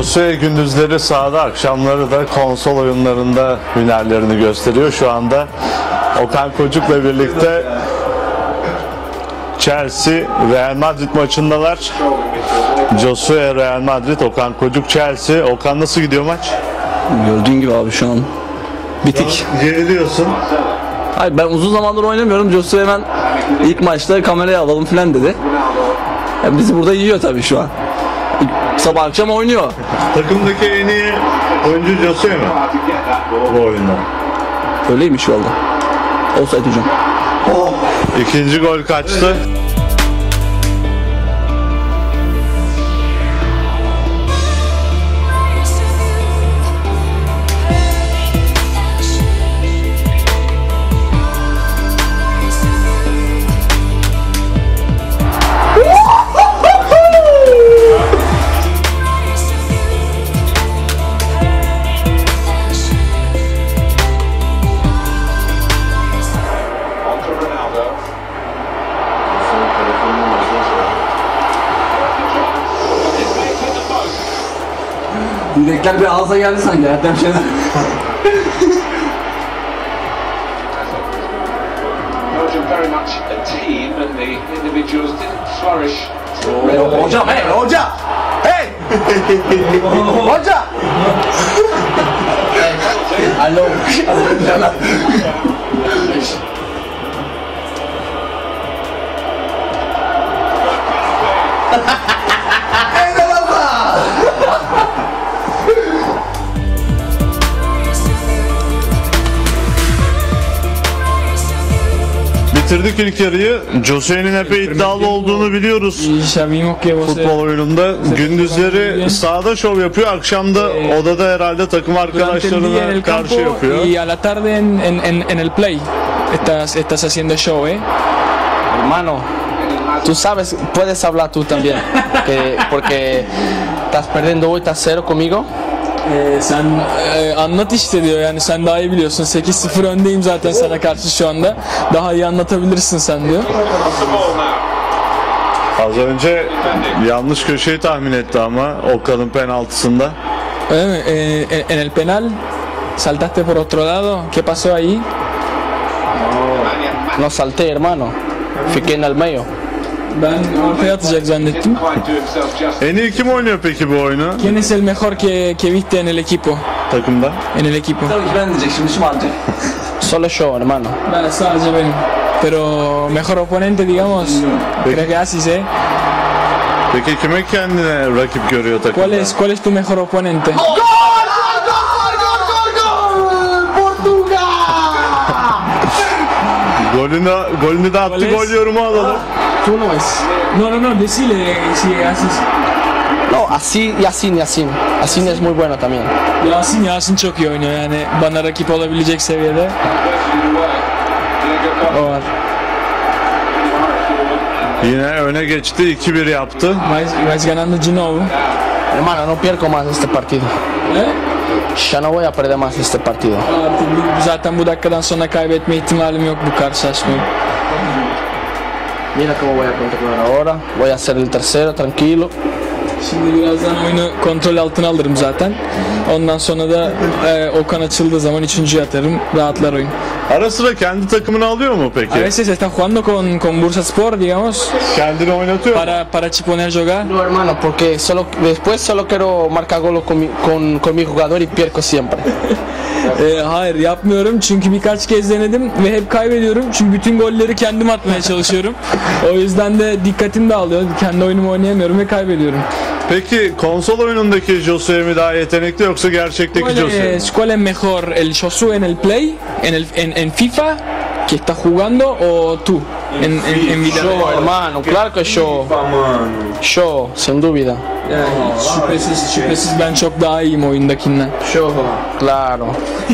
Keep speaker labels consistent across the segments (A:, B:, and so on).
A: Josue gündüzleri sahada, akşamları da konsol oyunlarında hünerlerini gösteriyor. Şu anda Okan Kocuk'la birlikte Chelsea Real Madrid maçındalar. Josue Real Madrid, Okan Kocuk Chelsea. Okan, nasıl gidiyor maç?
B: Gördüğün gibi abi şu an bitik.
A: Geriliyorsun.
B: Hayır, ben uzun zamandır oynamıyorum. Josue hemen ilk maçta kameraya alalım falan dedi. Yani bizi burada yiyor tabii şu an. Sabah akşam oynuyor.
A: Takımdaki en iyi oyuncu Josue mi? Bu oyunda.
B: Öyleymiş valla. Olsaydı hocam.
A: İkinci gol kaçtı.
B: Dilekler bir ağza geldi sanki. Erdem Şener.
C: Very much a team, and the individuals didn't flourish.
B: Hocam, hey hoca! Hey! Hoca! Alo.
A: Bitirdik ilk yarıyı. Josue'nin epey iddialı olduğunu biliyoruz. Futbol oyununda gündüzleri sahada şov yapıyor, akşamda odada herhalde takım arkadaşlarına karşı yapıyor.
D: Y a la tarde en el play estás haciendo show,
E: Hermano, tú sabes, puedes hablar tú también, porque estás perdiendo hoy, estás 0 conmigo.
D: Sen anlat işte diyor, yani sen daha iyi biliyorsun. 8-0 öndeyim zaten sana karşı şu anda. Daha iyi anlatabilirsin sen diyor.
A: Az önce yanlış köşeyi tahmin etti ama Okan'ın penaltısında.
D: Öyle mi? En el penal saltaste por otro lado. ¿Qué pasó ahí?
E: No salté, hermano. Fiqué en el medio.
D: Ben ortaya atacak zannettim.
A: En iyi kim oynuyor peki bu oyunu
D: ¿Quién es el mejor que viste en el equipo?
A: takımda?
D: En el equipo.
B: Tabii ki ben diyecek şimdi şımartacak.
E: Solo yo, hermano.
D: Ben sadece benim. Pero mejor oponente, digamos. Creo que así se.
A: Peki kime kendine rakip görüyor takımda?
D: ¿Cuál es tu mejor oponente?
A: Golünü de attı,
D: ¿Cuál es?
A: gol yorumu alalım.
D: Tú no es. No, decile si haces.
E: No, así y así ni así. Así es muy bueno también.
D: Yasin çok iyi oynuyor, yani bana rakip olabilecek seviyede. O var.
A: Yine öne geçti, 2-1 yaptı.
D: Vais ganando de novo.
E: Hermano, no pierdo más este partido. Ya no voy a perder más este partido.
D: Artık zaten bu dakikadan sonra kaybetme ihtimalim yok bu karşılaşmayı.
E: Mira cómo voy a controlar ahora. Voy a hacer el tercero, tranquilo.
D: Şimdi birazdan oyunu kontrol altına alırım zaten. Ondan sonra da Okan açıldığı zaman üçüncüye atarım. Rahatlar oyun.
A: Ara sıra kendi takımını alıyor mu
D: A
A: peki?
D: veces está jugando con Bursa Sport, digamos,
A: Kendini oynatıyor mu?
D: para poner a jogar.
E: No, hermano, porque después solo quiero marcar golos con mi jugador y pierdo siempre.
D: Hayır, yapmıyorum çünkü birkaç kez denedim ve hep kaybediyorum. Çünkü bütün golleri kendim atmaya çalışıyorum. O yüzden de dikkatim dağılıyor. Kendi oyunumu oynayamıyorum ve kaybediyorum.
A: Peki konsol oyunundaki Josue mi daha yetenekli yoksa gerçekteki Josue?
D: ¿Cuál es mejor, el Josué en el Play, en FIFA, que está jugando, o tú en vida
E: Yo,
D: real?
E: hermano, claro que yo. Yo, sin duda.
D: Yani şüphesiz ben çok daha iyiyim oyundakinden.
E: Yo, claro.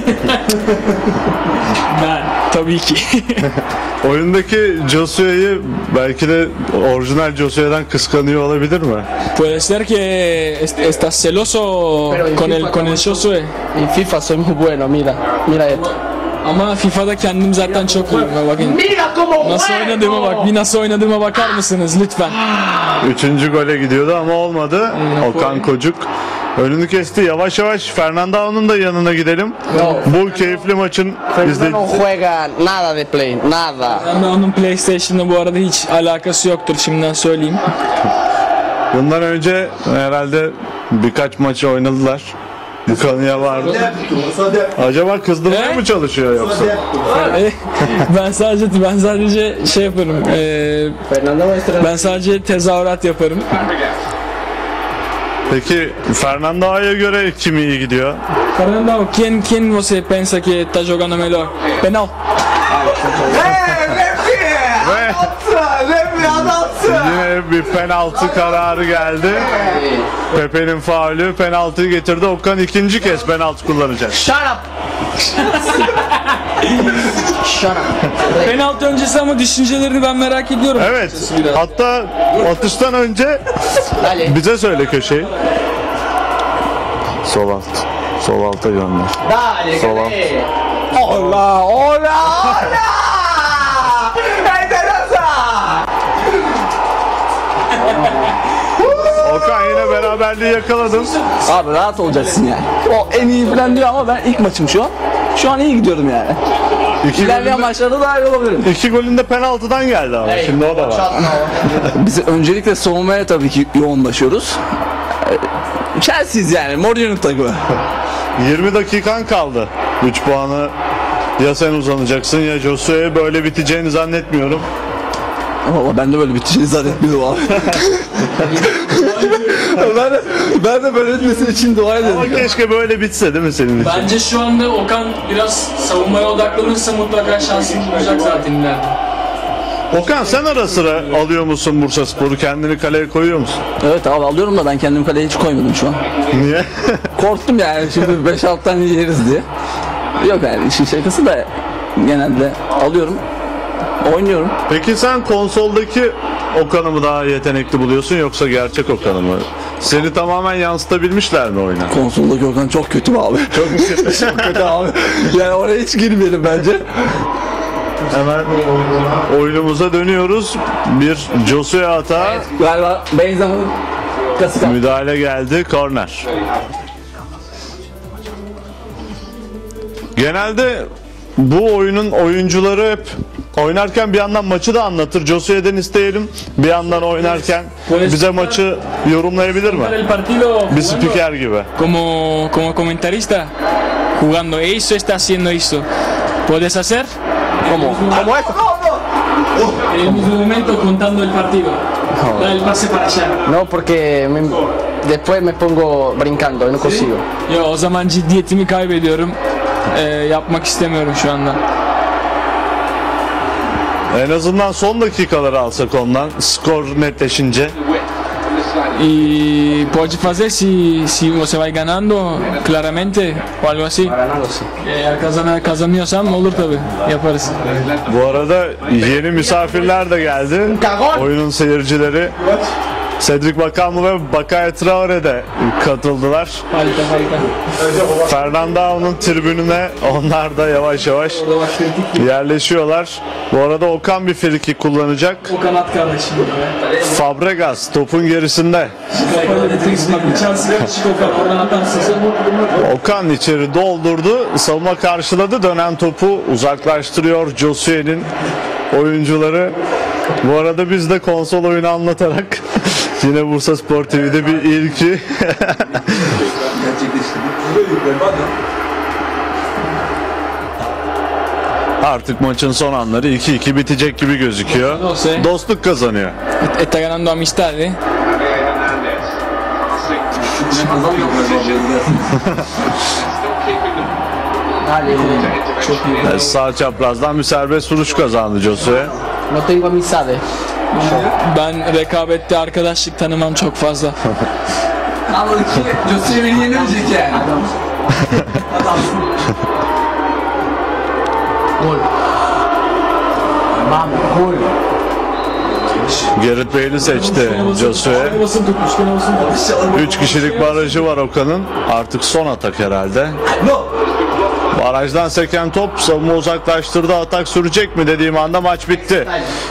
D: Ben tabii ki.
A: Oyundaki Josue'yi belki de orijinal Josue'den kıskanıyor olabilir mi?
D: Puede ser que estás celoso con el Josué.
E: En FIFA soy muy bueno, mira esto.
D: Ama FIFA'da kendim zaten çok iyiyim. Bakın. Nasıl oynadığıma bak. Bir nasıl oynadığıma bakar mısınız lütfen?
A: Üçüncü gole gidiyordu ama olmadı. Okan Kocuk Önünü kesti. Yavaş yavaş Fernando'nun da yanına gidelim. Bu keyifli maçın
E: Fernando no juega nada de play, nada.
D: Ben de onun PlayStation'da bu arada hiç alakası yoktur, şimdiden söyleyeyim.
A: Bundan önce herhalde birkaç maçı oynadılar. Bu konuya vardı. Acaba kızdırmaya mı çalışıyor yoksa?
D: Ben sadece şey yaparım. Ben sadece tezahürat yaparım.
A: Peki Fernando'ya göre kim iyi gidiyor?
D: Fernando, ¿quién você pensa que está jogando melhor? Penal.
A: Ve yine bir penaltı kararı geldi. Pepe'nin faulü penaltıyı getirdi. Okan ikinci kez penaltı kullanacak.
E: Shut up. Shut up.
D: Penaltı öncesi ama düşüncelerini ben merak ediyorum.
A: Evet. Hatta atıştan önce
E: Dale.
A: bize söyle köşeyi. Sol alt. Sol alta gönder.
E: Dale,
A: Sol alt.
E: Kale.
B: Hola hola.
A: Okan yine beraberliği yakaladın.
B: Abi rahat olacaksın yani. O en iyi falan diyor ama ben ilk maçım şu an. Şu an iyi gidiyorum yani. İlerleyen maçlarda daha iyi olabilirim.
A: İki golün de penaltıdan geldi ama. Şimdi o da var.
E: Shot no.
B: Biz öncelikle savunmaya tabii ki yoğunlaşıyoruz. Chelsea'yiz yani. Mourinho'nun takımı.
A: 20 dakikan kaldı. 3 puanı ya sen uzanacaksın ya Josue'ye, böyle biteceğini zannetmiyorum.
B: Valla ben de böyle biteceğini zannetmiyorum abi. ben de böyle bitmesi için dua
A: Ama
B: ederim.
A: keşke böyle bitse değil mi senin için?
D: Bence şu anda Okan biraz savunmaya odaklanırsa mutlaka şansını bulacak zaten ileride.
A: Okan sen ara sıra alıyor musun Bursaspor'u, kendini kaleye koyuyor musun?
B: Evet abi alıyorum da ben kendimi kaleye hiç koymadım şu an.
A: Niye?
B: Korktum yani şimdi 5-6 tane yeriz diye. Yok yani işin şakası da genelde alıyorum. Oynuyorum.
A: Peki sen konsoldaki Okan'ı mı daha yetenekli buluyorsun yoksa gerçek Okan'ı mı? Seni tamamen yansıtabilmişler mi oyuna?
B: Konsoldaki Okan çok kötü abi. Çok kötü. Çok kötü abi. Yani oraya hiç girmeyelim bence.
A: Hemen oyunumuza dönüyoruz. Bir Josue hata,
B: Galiba Benzema'nın kasık.
A: müdahale geldi, korner. Genelde bu oyunun oyuncuları hep oynarken bir yandan maçı da anlatır. Josue'den isteyelim, bir yandan oynarken bize maçı yorumlayabilir mi?
D: El partido
A: Bir spiker gibi.
D: como comentarista jugando eso está haciendo eso. ¿Puedes hacer?
E: ¿Cómo es?
D: En el mismo momento contando el partido. Da el pase para allá.
E: No, porque después me pongo brincando y no consigo.
D: Yo o zaman ciddiyetimi kaybediyorum. Yapmak istemiyorum şu anda.
A: En azından son dakikaları alsak ondan, skor netleşince.
D: Y pode fazer si você vai ganando claramente o algo así. Eğer kazanıyorsam olur tabi, yaparız.
A: Bu arada yeni misafirler de geldi. Oyunun seyircileri Cedric Bakamlı ve Bakay Traore de katıldılar.
D: Harika.
A: Fernando'nun tribününe onlar da yavaş yavaş
D: Orada bak kritik
A: yerleşiyorlar. Bu arada Okan bir friki kullanacak.
D: o kanat kardeşim.
A: Fabregas topun gerisinde.
D: Oradan atarsın.
A: Okan içeri doldurdu. Savunma karşıladı. Dönen topu uzaklaştırıyor Josue'nin oyuncuları. Bu arada biz de konsol oyunu anlatarak yine Bursaspor TV'de bir ilki. Artık maçın son anları 2-2 bitecek gibi gözüküyor. Dostluk kazanıyor.
D: Está ganando amistad,
C: Javier Hernandez. Passing. Still keeping them.
A: Evet, sağ çaprazdan bir serbest vuruş kazandı Josue.
E: No tengo amistades.
D: Ben rekabette arkadaşlık tanımam çok fazla.
B: Anladık ki Josue beni yenemeyecek yani.
E: Gol. Vamos, gol.
A: Gareth Bale'i seçti Josue.
D: Basın tutmuş, gene basın tutmuş.
A: 3 kişilik barajı var Okan'ın. Artık son atak herhalde. Barajdan seken top savunma uzaklaştırdı. Atak sürecek mi dediğim anda maç bitti.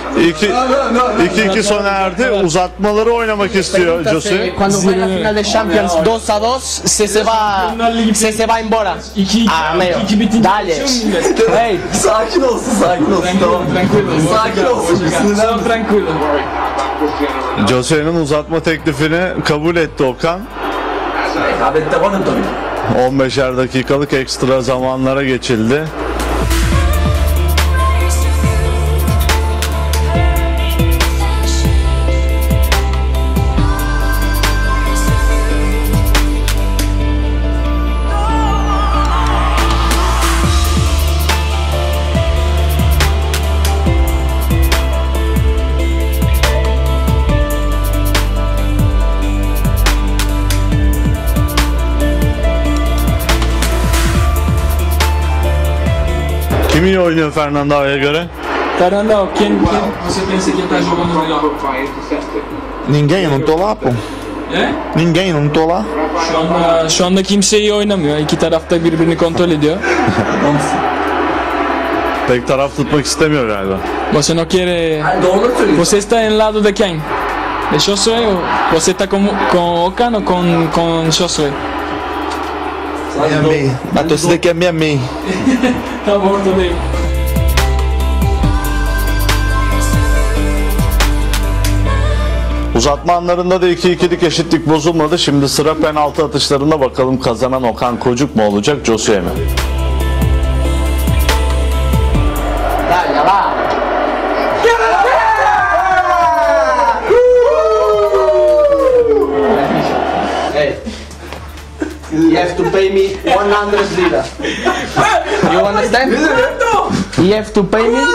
A: 2-2 sona erdi. Uzatmaları oynamak istiyor Jose.
E: Cuando juegue la final de Champions 2-2, se va embora. Ah, medio. Dale. Hey.
B: Sakin olsun, sakin olsun. Tamam. Sakin olsun.
D: Tranquilo.
A: Jose'nin uzatma teklifini kabul etti Okan.
B: Rekabette varım tabii.
A: 15'er dakikalık ekstra zamanlara geçildi. Kim iyi oynuyor Fernando'ya göre?
D: Fernando, ¿quién você pensa que está jogando melhor?
C: By intercepted.
F: Ninguém, eu não tô lá, pô. Ninguém, eu não tô lá.
D: Şu anda kimse iyi oynamıyor. İki tarafta birbirini kontrol ediyor.
A: Pek taraf tutmak istemiyor galiba.
D: Você no quiere...
B: Yani doğru söylüyorsun.
D: Você está en lado de quién? ¿De Josué o você está con Okan o con Josué?
F: Minha meia. A torcida aqui é minha meia.
D: Tamam ortadayım.
A: Uzatma anlarında da 2-2'lik eşitlik bozulmadı. Şimdi sıra penaltı atışlarında, bakalım kazanan Okan Kocuk mu olacak, Jose mi?
E: Dale, va. Hey. You have to pay me 100 lira. You understand? You have to pay me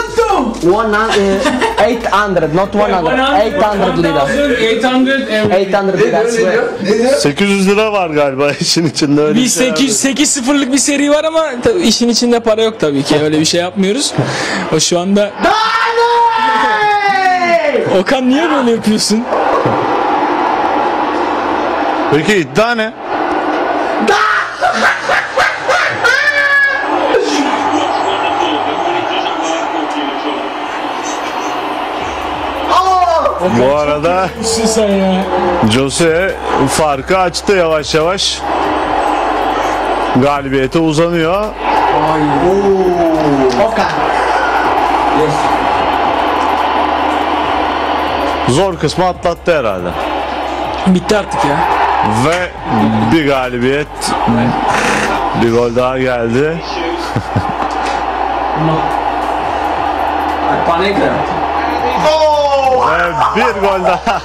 E: 800, not 100, 800 lira. 800 lira. I swear.
A: 800 lira var galiba işin içinde, öyle
D: Bir
A: bir şey.
D: 8-0'lık bir seri var ama işin içinde para yok tabii ki. Öyle bir şey yapmıyoruz. O şu anda... Okan niye böyle yapıyorsun?
A: Peki iddia ne? Bu arada
D: Sen ya.
A: Jose farkı açtı yavaş yavaş. Galibiyete uzanıyor.
E: Okan.
A: Zor kısmı atlattı herhalde.
D: Bitti artık ya.
A: Ve bir galibiyet. Bir gol daha geldi.
B: Panik ya.
A: Ve bir gol daha.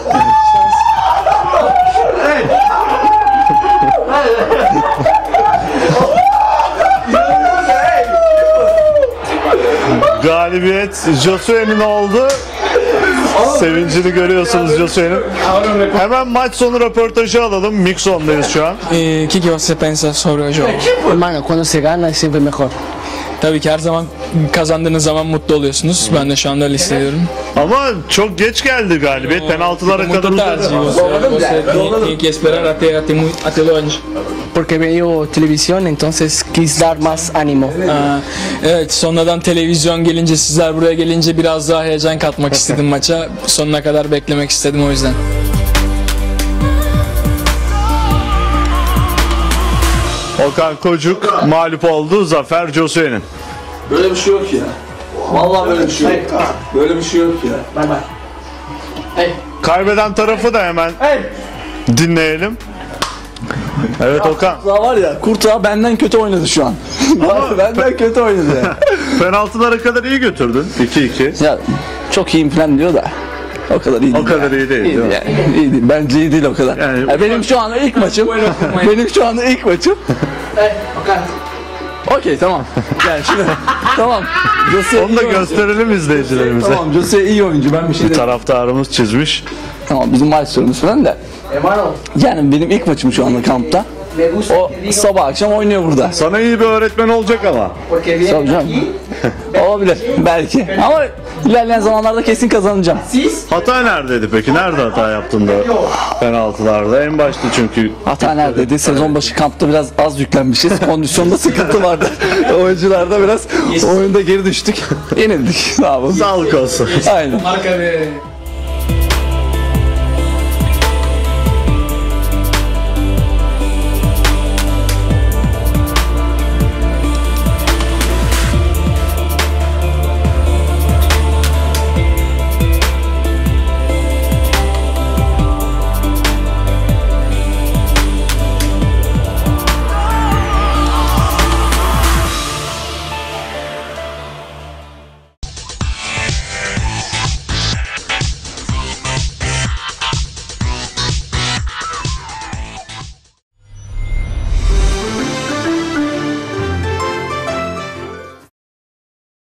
A: Galibiyet Josue'nin oldu. Sevincini görüyorsunuz Josue'nin. Hemen maç sonu röportajı alalım. Mixon'dayız şu an.
D: ¿Qué você pensa sobre o jogo?
E: Hermano, cuando se gana es siempre mejor.
D: Tabii ki her zaman kazandığınız zaman mutlu oluyorsunuz. Ben de şu anda öyle hissediyorum.
A: Ama çok geç geldi galibiyet. Penaltılara kadar
D: Muito tarde.
A: uzadı.
D: Você tem que esperar até longe.
E: Porque veo televisión, entonces quise dar más ánimo.
D: Evet, sonradan televizyon gelince, sizler buraya gelince biraz daha heyecan katmak istedim maça. Sonuna kadar beklemek istedim o yüzden.
A: Okan Kocuk mağlup oldu. Zafer Josue'nin.
B: Böyle bir şey yok ya. Vallahi böyle bir şey yok. Böyle bir şey yok ya.
E: Bye bye. Hey.
A: Kaybeden tarafı da hemen dinleyelim. Evet Okan.
B: Daha var ya, Kurtağı benden kötü oynadı şu an. Benden kötü oynadı ya.
A: Penaltılara kadar iyi götürdün. 2-2.
B: Ya çok iyiyim falan diyor da. O kadar iyi değil.
A: O kadar
B: ya.
A: iyi değil,
B: İyi
A: değil mi?
B: yani. İyi değil. Bence iyi değil o kadar.
A: Yani-
B: Ya benim şu anda ilk maçım. Benim şu anda ilk maçım.
E: Hey, Okan.
B: Okey, tamam. Yani şimdi tamam. Jose
A: Onu da
B: iyi oyuncu.
A: gösterelim izleyicilerimize.
B: Tamam, Jose iyi oyuncu. Ben bir şey demiyorum.
A: Taraftarımız çizmiş.
B: Tamam, bizim maç sorumuz falan da.
E: Hermano,
B: Yani benim ilk maçım şu anda kampta.
E: me gusta
B: O
E: que digo
B: sabah akşam oynuyor burada.
A: Sana iyi bir öğretmen olacak ama.
E: porque
B: Tabii
E: viene
B: canım.
E: aquí.
B: Olabilir belki. Ama ilerleyen zamanlarda kesin kazanacağım.
A: Hata neredeydi peki? Nerede hata yaptın da penaltılarda? En başta çünkü.
B: Hata neredeydi? Sezon başı kampta biraz az yüklenmişiz. Kondisyonda sıkıntı vardı. Oyuncularda biraz oyunda geri düştük. Yenildik. Sağ olun.
A: Sağlık olsun.
B: Aynen.
D: Marka be.